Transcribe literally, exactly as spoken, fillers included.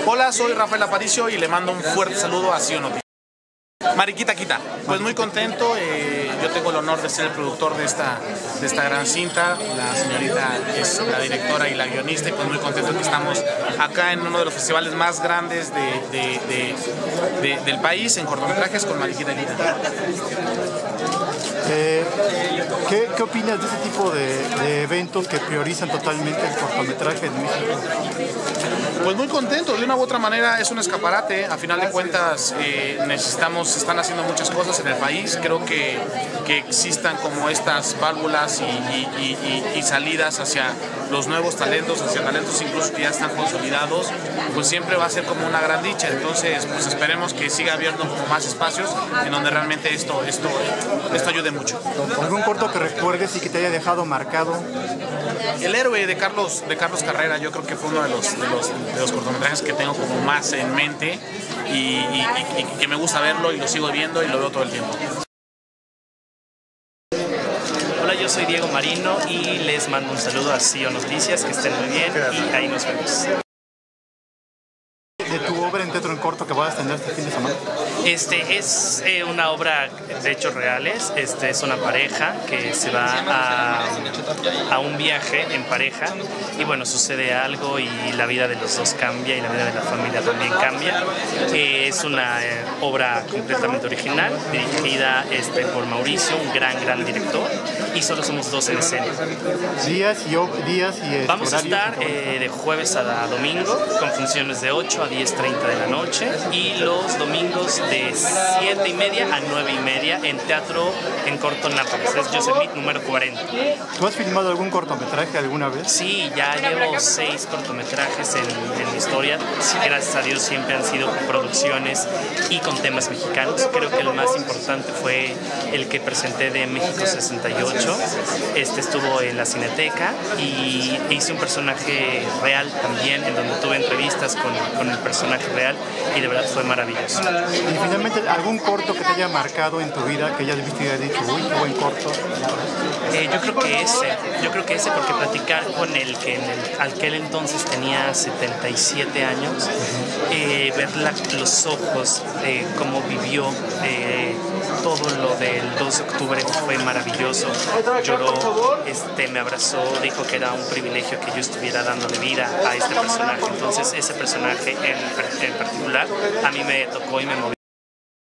Hola, soy Rafael Aparicio y le mando un fuerte saludo a Sí o Noticias. Mariquita Quita, pues muy contento, eh, yo tengo el honor de ser el productor de esta, de esta gran cinta, la señorita es la directora y la guionista, y pues muy contento que estamos acá en uno de los festivales más grandes de, de, de, de, del país en cortometrajes con Mariquita Quita. Eh, ¿qué, ¿Qué opinas de ese tipo de, de eventos que priorizan totalmente el cortometraje en México? Pues muy contento, de una u otra manera es un escaparate, a final de cuentas eh, necesitamos, están haciendo muchas cosas en el país, creo que, que existan como estas válvulas y, y, y, y salidas hacia los nuevos talentos, hacia talentos incluso que ya están consolidados, pues siempre va a ser como una gran dicha, entonces pues esperemos que siga habiendo como más espacios en donde realmente esto, esto, esto ayude mucho. ¿Algún corto que recuerdes y que te haya dejado marcado? El héroe de Carlos, de Carlos Carrera, yo creo que fue uno de los, de los, de los cortometrajes que tengo como más en mente y, y, y, y que me gusta verlo y lo sigo viendo y lo veo todo el tiempo. Hola, yo soy Diego Marino y les mando un saludo a Sí o Noticias, que estén muy bien y ahí nos vemos. ¿De tu obra en teatro en corto que vas a tener este fin de semana? Este es eh, una obra de hechos reales. Este es una pareja que se va a, a un viaje en pareja y bueno, sucede algo y la vida de los dos cambia y la vida de la familia también cambia. Eh, es una eh, obra completamente original, dirigida este, por Mauricio, un gran, gran director, y solo somos dos en escena. Días y días y Vamos a estar eh, de jueves a domingo con funciones de ocho a diez treinta de la noche y los domingos de siete y media a nueve y media en Teatro en Corto Nápoles. Es Yosemite número cuarenta. ¿Tú has filmado algún cortometraje alguna vez? Sí, ya llevo seis cortometrajes en, en mi historia. Sí, gracias a Dios siempre han sido producciones y con temas mexicanos. Creo que el más importante fue el que presenté de México sesenta y ocho. Este estuvo en la Cineteca y hice un personaje real también, en donde tuve entrevistas con, con el personaje real y de verdad fue maravilloso. Y finalmente, ¿algún corto que te haya marcado en tu vida, que hayas visto y hayas dicho, uy, qué buen corto? Eh, yo creo que ese, yo creo que ese porque platicar con el que en el, aquel entonces tenía setenta y siete años, eh, ver la, los ojos, eh, cómo vivió eh, todo lo del dos de octubre fue maravilloso, lloró, este, me abrazó, dijo que era un privilegio que yo estuviera dándole vida a este personaje, entonces ese personaje en, en particular a mí me tocó y me movió.